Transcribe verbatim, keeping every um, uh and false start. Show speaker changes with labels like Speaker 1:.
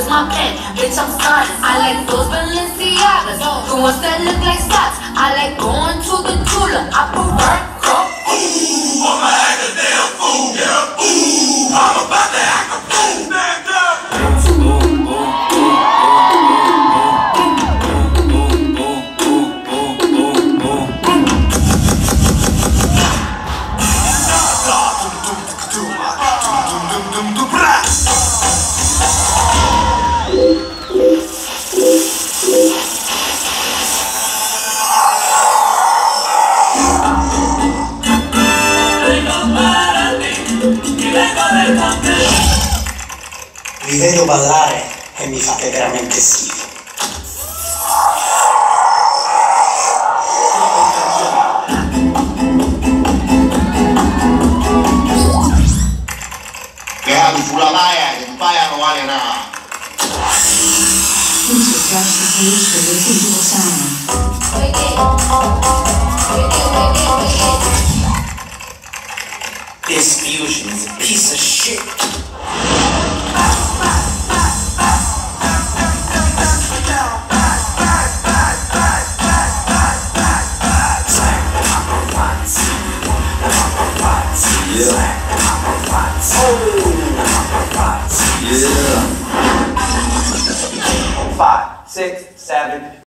Speaker 1: my pen, bitch, I'm starting. I like those Balenciagas, the ones that look like slots. I like going to the Tula, I put work up.
Speaker 2: Ooh, I'ma act a damn fool. Yeah, ooh, I'm about to act a fool. Stand up.
Speaker 3: Vi vedo ballare e mi fate veramente schifo.
Speaker 4: Beati sulla paia, che paia non vale nada.
Speaker 3: This fusion is a piece of shit.
Speaker 2: Yeah. Oh. Yeah. Five, six, seven.